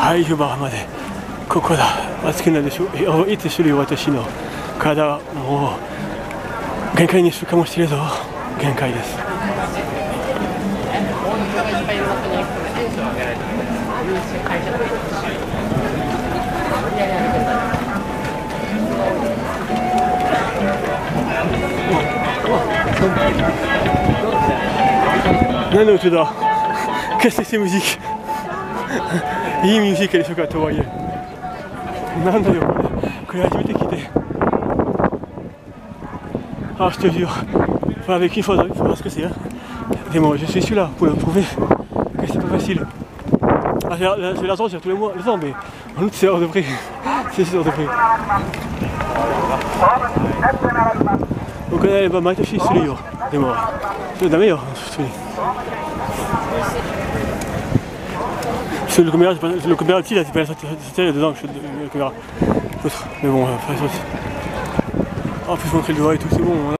はい、までここだ。暑くなるでしょう。いつするよ、私の体はもう限界にするかもしれないぞ。限界です。何の音だ。Qu'est-ce que c'est musique? いいミュージックでしょうか、とはいえ。なんだよ、これ初めて聞いて。Ah, je te jure, enfin, avec une fois, il faut voir ce que c'est. Hein. Et moi, je suis celui-là pour le prouver que c'est pas facile. Ah, j'ai l'argent, j'ai tous les mois, les ans, mais en août, c'est hors de prix. C'est hors de prix. Donc, elle va m'attacher celui-là. Et moi, c'est la meilleure. C'est le caméra petit là, c'est pas la dedans que je fais le caméra. Mais bon, après ça. En plus, montrer le doigt et tout, c'est bon.